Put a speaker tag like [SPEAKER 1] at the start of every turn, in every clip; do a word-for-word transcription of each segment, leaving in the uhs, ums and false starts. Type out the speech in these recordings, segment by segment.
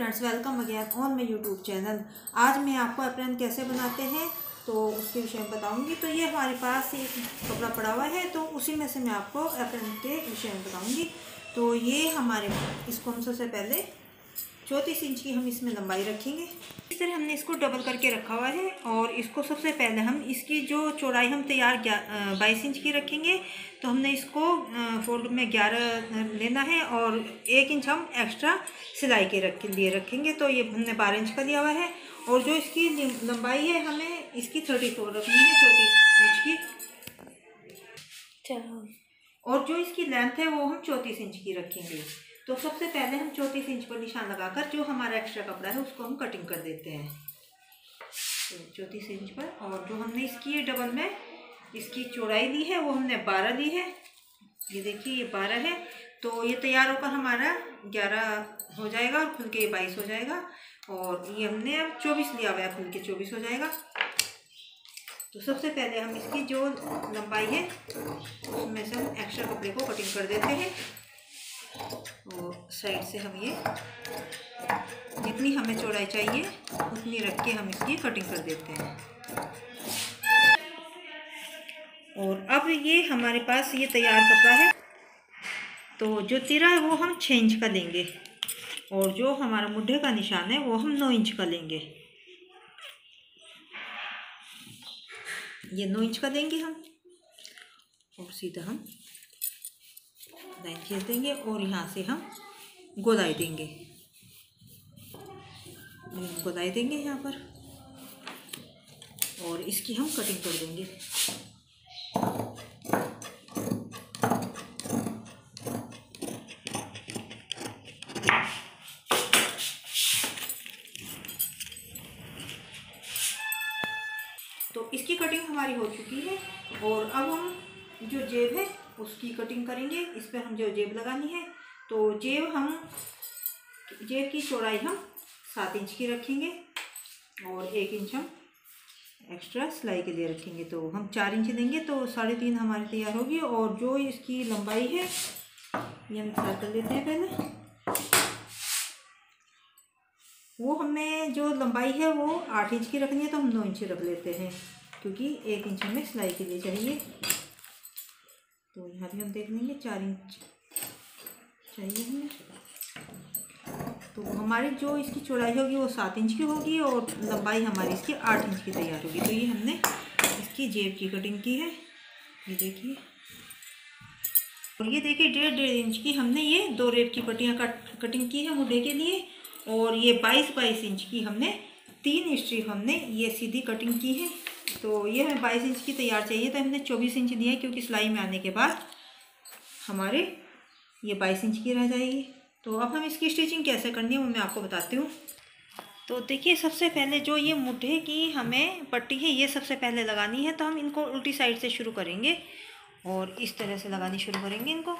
[SPEAKER 1] Friends, welcome again on my YouTube channel. आज मैं आपको एप्रन कैसे बनाते हैं तो उसके विषय में बताऊंगी। तो ये हमारे पास एक कपड़ा पड़ा हुआ है, तो उसी में से मैं आपको एप्रन के विषय में बताऊंगी। तो ये हमारे इसको हम सबसे पहले चौंतीस इंच की हम इसमें लंबाई रखेंगे। इस तरह हमने इसको डबल करके रखा हुआ है और इसको सबसे पहले हम इसकी जो चौड़ाई हम तैयार बाईस इंच की रखेंगे, तो हमने इसको फोल्ड में ग्यारह लेना है और एक इंच हम एक्स्ट्रा सिलाई के रख लिए रखेंगे। तो ये हमने बारह इंच का लिया हुआ है और जो इसकी लंबाई है हमें इसकी थर्टी फोर रखनी है, चौंतीस इंच की। चलो, और जो इसकी लेंथ है वो हम चौंतीस इंच की रखेंगे। तो सबसे पहले हम चौंतीस इंच पर निशान लगाकर जो हमारा एक्स्ट्रा कपड़ा है उसको हम कटिंग कर देते हैं। तो चौंतीस इंच पर, और जो हमने इसकी ये डबल में इसकी चौड़ाई ली है वो हमने बारह ली है। ये देखिए ये बारह है, तो ये तैयार होकर हमारा ग्यारह हो जाएगा और खुल के बाईस हो जाएगा। और ये हमने अब चौबीस लिया हुआ है, खुल के चौबीस हो जाएगा। तो सबसे पहले हम इसकी जो लंबाई है उसमें से हम एक्स्ट्रा कपड़े को कटिंग कर देते हैं। और साइड से हम ये जितनी हमें चौड़ाई चाहिए उतनी रख के हम इसकी कटिंग कर देते हैं। और अब ये हमारे पास ये तैयार कपड़ा है, तो जो तिरा है वो हम छः इंच का लेंगे और जो हमारा मुड्ढे का निशान है वो हम नौ इंच का लेंगे। ये नौ इंच का लेंगे हम और सीधा हम लाइन खींच देंगे और यहाँ से हम गोलाई देंगे, गोलाई देंगे यहाँ पर और इसकी हम कटिंग कर देंगे। तो इसकी कटिंग हमारी हो चुकी है और अब हम जो जेब है उसकी कटिंग करेंगे। इस पर हम जो जेब लगानी है, तो जेब हम जेब की चौड़ाई हम सात इंच की रखेंगे और एक इंच हम एक्स्ट्रा सिलाई के लिए रखेंगे। तो हम चार इंच देंगे तो साढ़े तीन हमारी तैयार होगी। और जो इसकी लंबाई है ये हम तैयार कर लेते हैं। पहले वो हमें जो लंबाई है वो आठ इंच की रखनी है, तो हम नौ इंच रख लेते हैं क्योंकि एक इंच हमें सिलाई के लिए चाहिए। तो यहाँ भी हम देख लेंगे चार इंच चाहिए हमें। तो हमारी जो इसकी चौड़ाई होगी वो सात इंच की होगी और लंबाई हमारी इसकी आठ इंच की तैयार होगी। तो ये हमने इसकी जेब की कटिंग की है, ये देखिए। और ये देखिए डेढ़ डेढ़ इंच की हमने ये दो रेप की पट्टियाँ कट कटिंग की है मुड्ढे के लिए। और ये बाईस बाईस इंच की हमने तीन स्ट्रिप हमने ये सीधी कटिंग की है। तो ये हमें बाईस इंच की तैयार चाहिए, तो हमने चौबीस इंच दिया है क्योंकि सिलाई में आने के बाद हमारे ये बाईस इंच की रह जाएगी। तो अब हम इसकी स्टिचिंग कैसे करनी है वो मैं आपको बताती हूँ। तो देखिए सबसे पहले जो ये मुड्ढे की हमें पट्टी है ये सबसे पहले लगानी है। तो हम इनको उल्टी साइड से शुरू करेंगे और इस तरह से लगानी शुरू करेंगे इनको।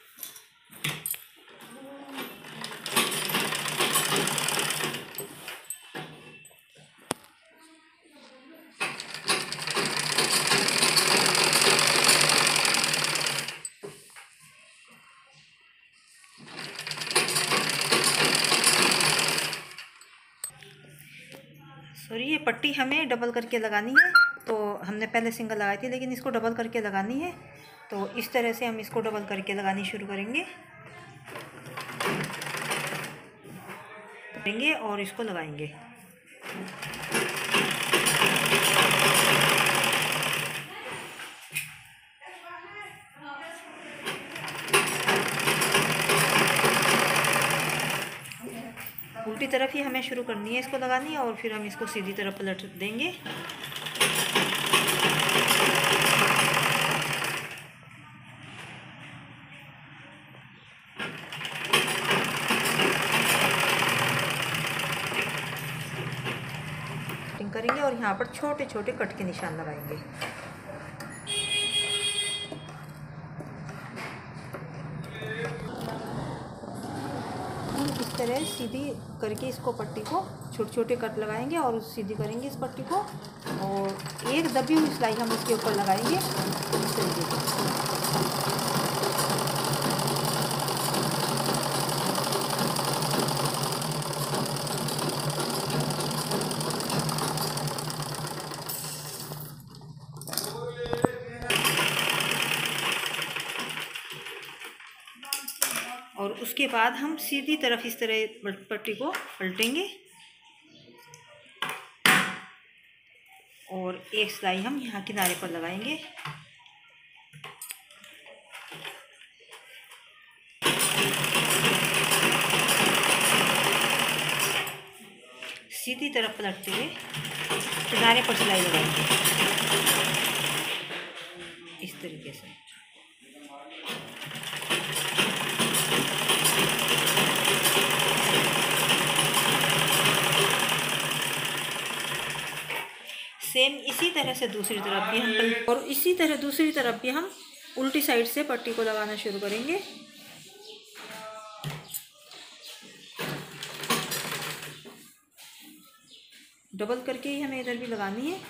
[SPEAKER 1] सॉरी, ये पट्टी हमें डबल करके लगानी है। तो हमने पहले सिंगल लगाई थी लेकिन इसको डबल करके लगानी है। तो इस तरह से हम इसको डबल करके लगानी शुरू करेंगे करेंगे और इसको लगाएंगे। उल्टी तरफ ही हमें शुरू करनी है इसको लगानी, और फिर हम इसको सीधी तरफ पलट देंगे। कटिंग करेंगे और यहाँ पर छोटे छोटे कट के निशान लगाएंगे। इस तरह सीधी करके इसको पट्टी को छोटे छोटे कट लगाएंगे और सीधी करेंगे इस पट्टी को, और एक दबी हुई सिलाई हम इसके ऊपर लगाएंगे इस तरीके से। उसके बाद हम सीधी तरफ इस तरह पट्टी को पलटेंगे और एक सिलाई हम यहाँ किनारे पर लगाएंगे। सीधी तरफ पलटते हुए किनारे पर सिलाई लगाएंगे इस तरीके से। सेम इसी तरह से दूसरी तरफ भी हम पल और इसी तरह दूसरी तरफ भी हम उल्टी साइड से पट्टी को लगाना शुरू करेंगे। डबल करके ही हमें इधर भी लगानी है।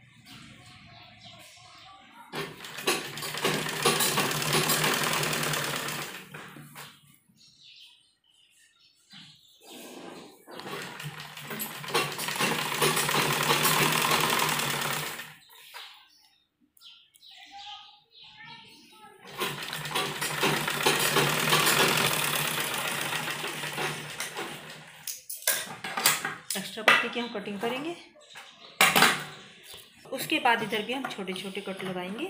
[SPEAKER 1] एक्स्ट्रा पट्टी की हम कटिंग करेंगे। उसके बाद इधर भी हम छोटे छोटे कट लगाएंगे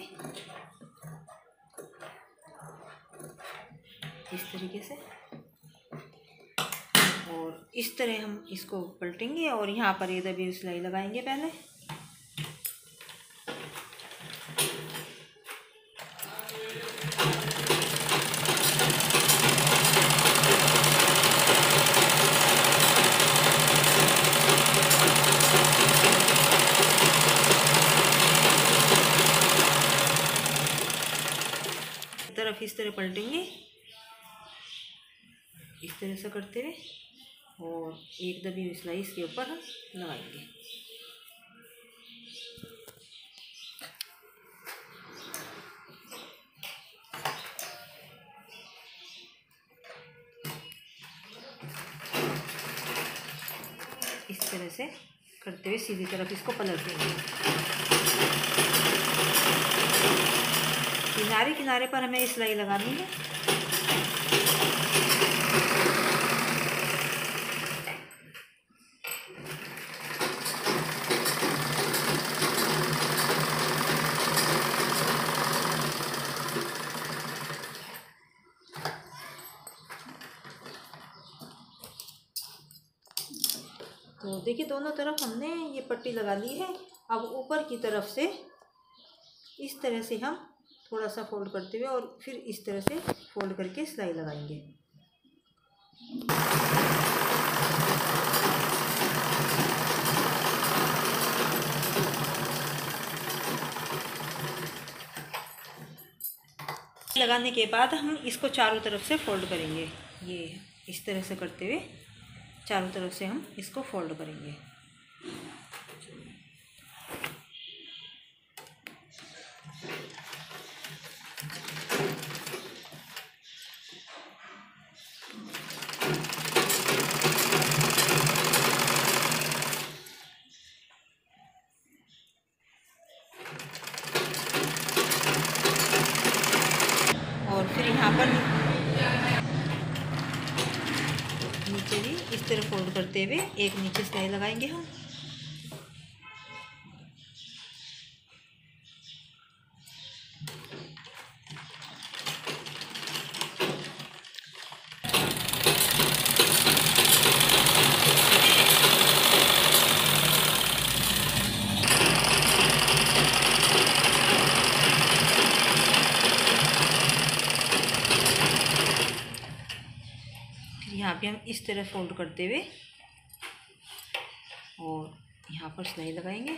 [SPEAKER 1] इस तरीके से और इस तरह हम इसको पलटेंगे और यहाँ पर इधर भी सिलाई लगाएंगे पहले। तरफ इस तरह पलटेंगे इस तरह से करते हुए और एक दबी हुई सिलाई इसके ऊपर हम लगाएंगे। इस तरह से करते हुए सीधी तरफ इसको पलट देंगे। किनारे किनारे पर हमें सिलाई लगानी है। तो देखिए दोनों तरफ हमने ये पट्टी लगा ली है। अब ऊपर की तरफ से इस तरह से हम थोड़ा सा फोल्ड करते हुए और फिर इस तरह से फोल्ड करके सिलाई लगाएंगे। लगाने के बाद हम इसको चारों तरफ से फोल्ड करेंगे। ये इस तरह से करते हुए चारों तरफ से हम इसको फोल्ड करेंगे। और फिर यहाँ पर नीचे भी इस तरह फोल्ड करते हुए एक नीचे सिलाई लगाएंगे हम। यहाँ पे हम इस तरह फोल्ड करते हुए और यहाँ पर सिलाई लगाएंगे।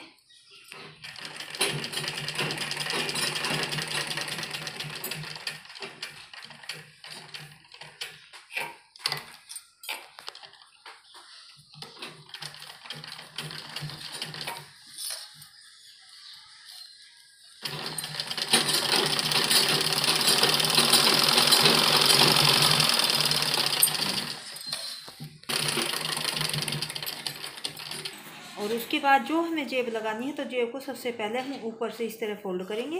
[SPEAKER 1] और उसके बाद जो हमें जेब लगानी है तो जेब को सबसे पहले हम ऊपर से इस तरह फोल्ड करेंगे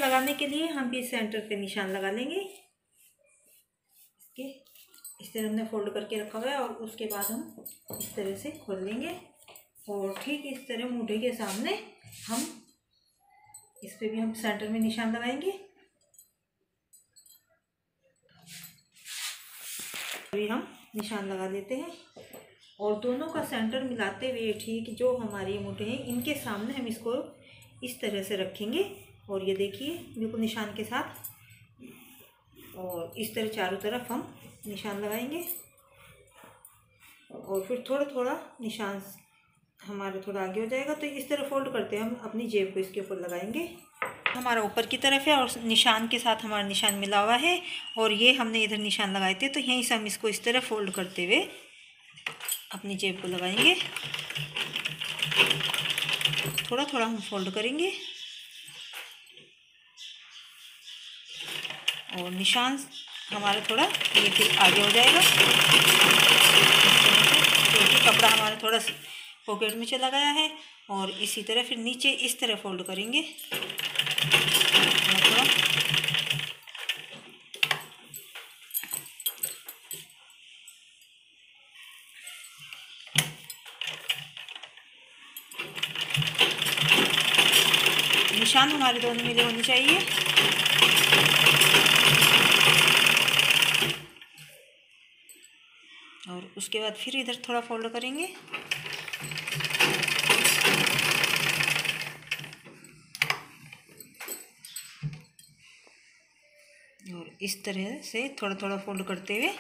[SPEAKER 1] लगाने के लिए हम भी सेंटर पे निशान लगा लेंगे। इसके इस तरह हमने फोल्ड करके रखा हुआ है और उसके बाद हम इस तरह से खोल लेंगे और ठीक इस तरह मूठे के सामने हम इस पे भी हम सेंटर में निशान लगाएंगे। अभी हम निशान लगा लेते हैं और दोनों का सेंटर मिलाते हुए ठीक जो हमारे मूठे हैं इनके सामने हम इसको इस तरह से रखेंगे और ये देखिए बिल्कुल निशान के साथ, और इस तरह चारों तरफ हम निशान लगाएंगे और फिर थोड़ा थोड़ा निशान हमारा थोड़ा आगे हो जाएगा तो इस तरह फोल्ड करते हम अपनी जेब को इसके ऊपर लगाएंगे। हमारा ऊपर की तरफ है और निशान के साथ हमारा निशान मिला हुआ है और ये हमने इधर निशान लगाए थे तो यहीं से हम इसको इस तरह फोल्ड करते हुए अपनी जेब को लगाएंगे। थोड़ा थोड़ा हम फोल्ड करेंगे और निशान हमारा थोड़ा ये फिर आगे हो जाएगा क्योंकि कपड़ा हमारा थोड़ा पॉकेट में चला गया है। और इसी तरह फिर नीचे इस तरह फोल्ड करेंगे थोड़ा निशान हमारे दोनों मिले होने चाहिए। और उसके बाद फिर इधर थोड़ा फोल्ड करेंगे और इस तरह से थोड़ा थोड़ा फोल्ड करते हुए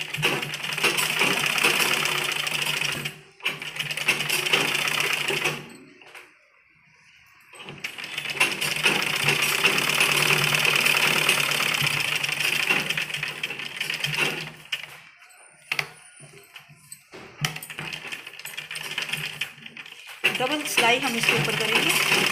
[SPEAKER 1] डबल सिलाई हम इसके ऊपर करेंगे।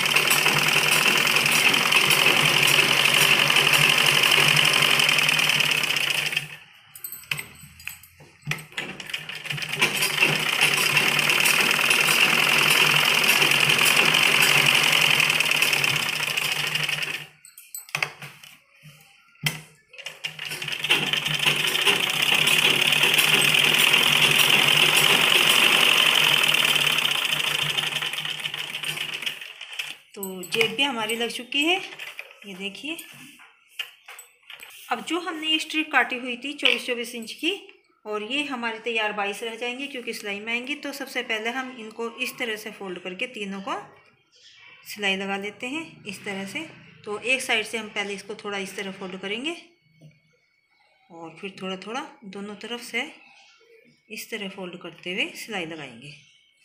[SPEAKER 1] तो जेब भी हमारी लग चुकी है, ये देखिए। अब जो हमने ये स्ट्रिप काटी हुई थी चौबीस चौबीस इंच की और ये हमारे तैयार बाईस रह जाएंगे क्योंकि सिलाई में आएंगी। तो सबसे पहले हम इनको इस तरह से फोल्ड करके तीनों को सिलाई लगा लेते हैं इस तरह से। तो एक साइड से हम पहले इसको थोड़ा इस तरह फोल्ड करेंगे और फिर थोड़ा थोड़ा दोनों तरफ से इस तरह फोल्ड करते हुए सिलाई लगाएंगे।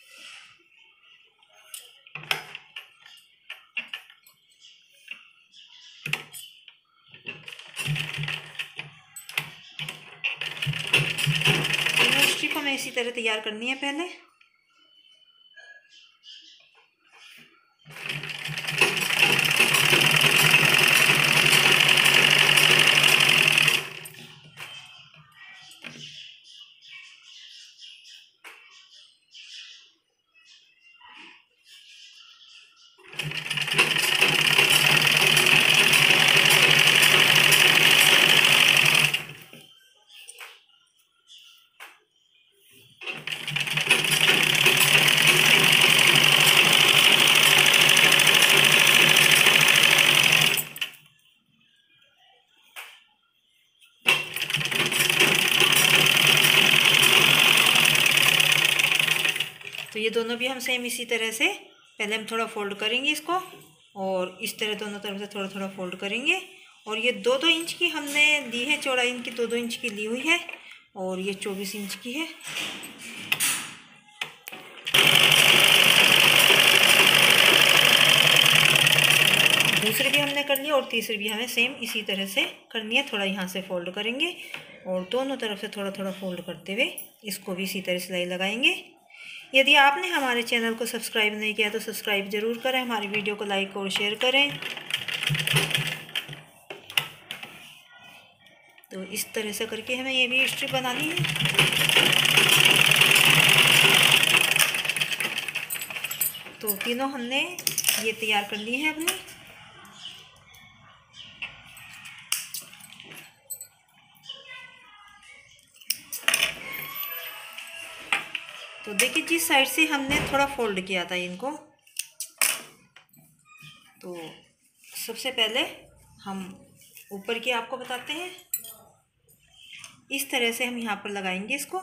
[SPEAKER 1] स्ट्रिप हमें इसी तरह तैयार करनी है पहले। तो ये दोनों भी हम सेम इसी तरह से पहले हम थोड़ा फोल्ड करेंगे इसको और इस तरह दोनों तरफ से थोड़ा थोड़ा फोल्ड करेंगे। और ये दो दो इंच की हमने ली है, चौड़ाई इनकी दो दो इंच की ली हुई है और ये चौबीस इंच की है। दूसरी भी हमने कर ली और तीसरी भी हमें सेम इसी तरह से करनी है। थोड़ा यहाँ से फोल्ड करेंगे और दोनों तरफ से थोड़ा थोड़ा फोल्ड करते हुए इसको भी इसी तरह सिलाई लगाएंगे। यदि आपने हमारे चैनल को सब्सक्राइब नहीं किया तो सब्सक्राइब ज़रूर करें, हमारी वीडियो को लाइक और शेयर करें। तो इस तरह से करके हमें ये भी स्ट्रिप बनानी है। तो तीनों हमने ये तैयार कर ली है अपनी। देखिए जिस साइड से हमने थोड़ा फोल्ड किया था इनको, तो सबसे पहले हम ऊपर की आपको बताते हैं। इस तरह से हम यहाँ पर लगाएंगे इसको,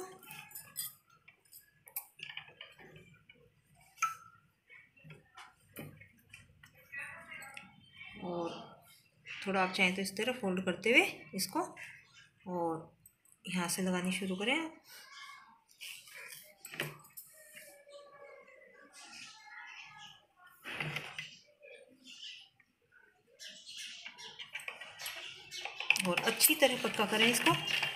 [SPEAKER 1] और थोड़ा आप चाहें तो इस तरह फोल्ड करते हुए इसको, और यहाँ से लगानी शुरू करें। और अच्छी तरह पक्का करें इसको।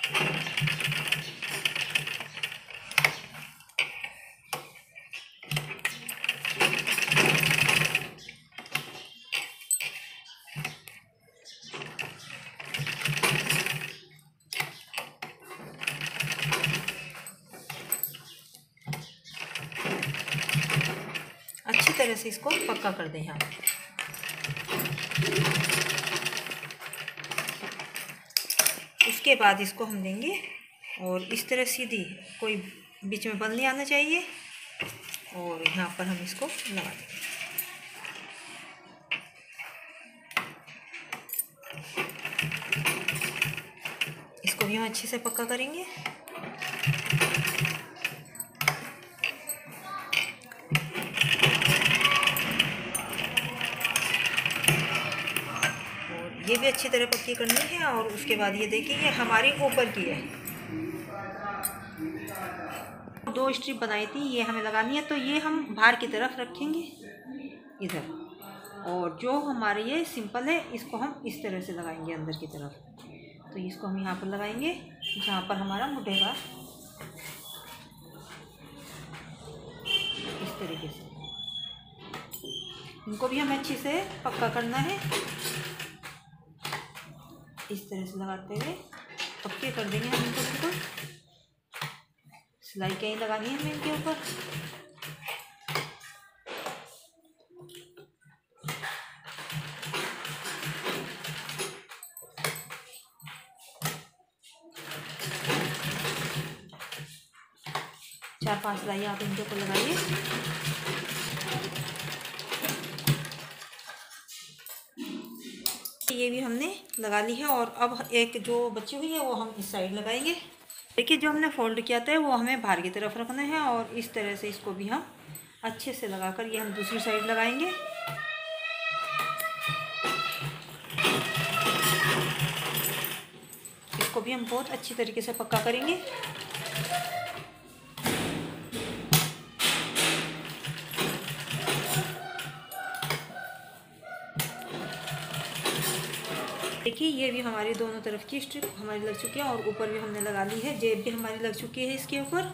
[SPEAKER 1] अच्छी तरह से इसको पक्का कर दें यहाँ। उसके बाद इसको हम देंगे, और इस तरह सीधी, कोई बीच में बल नहीं आना चाहिए, और यहाँ पर हम इसको लगा देंगे। इसको भी हम अच्छे से पक्का करेंगे। ये भी अच्छी तरह पक्की करनी है। और उसके बाद ये देखिए ये हमारी ऊपर की है, दो स्ट्रिप बनाई थी, ये हमें लगानी है। तो ये हम बाहर की तरफ रखेंगे इधर, और जो हमारे ये सिंपल है इसको हम इस तरह से लगाएंगे अंदर की तरफ। तो इसको हम यहाँ पर लगाएंगे जहाँ पर हमारा मुड़ेगा, इस तरीके से। इनको भी हमें अच्छे से पक्का करना है, इस तरह से लगाते हुए पक्के कर देंगे हम इनको बिल्कुल। सिलाई कहीं लगानी है हमें इनके ऊपर। चार पांच सिलाई आप इनके ऊपर लगाइए। ये भी हमने लगा ली है, और अब एक जो बची हुई है वो हम इस साइड लगाएंगे। देखिए जो हमने फोल्ड किया था वो हमें बाहर की तरफ रखना है, और इस तरह से इसको भी हम अच्छे से लगाकर ये हम दूसरी साइड लगाएंगे। इसको भी हम बहुत अच्छी तरीके से पक्का करेंगे। देखिए ये भी हमारी दोनों तरफ की स्ट्रिप हमारी लग चुकी है, और ऊपर भी हमने लगा ली है। जेब भी हमारी लग चुकी है इसके ऊपर।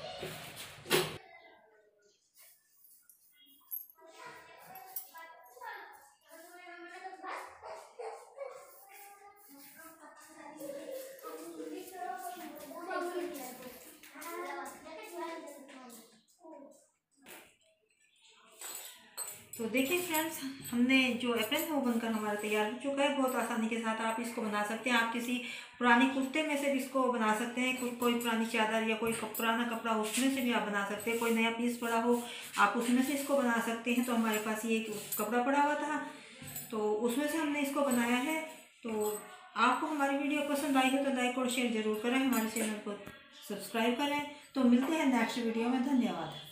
[SPEAKER 1] तो देखिए फ्रेंड्स, हमने जो एप्रन है वो बनकर हमारा तैयार हो चुका है। बहुत आसानी के साथ आप इसको बना सकते हैं। आप किसी पुरानी कुर्ते में से भी इसको बना सकते हैं। कोई कोई पुरानी चादर या कोई पुराना कपड़ा हो उसमें से भी आप बना सकते हैं। कोई नया पीस पड़ा हो आप उसमें से इसको बना सकते हैं। तो हमारे पास ये एक कपड़ा पड़ा हुआ था, तो उसमें से हमने इसको बनाया है। तो आपको हमारी वीडियो पसंद आई है तो लाइक और शेयर ज़रूर करें, हमारे चैनल को सब्सक्राइब करें। तो मिलते हैं नेक्स्ट वीडियो में। धन्यवाद।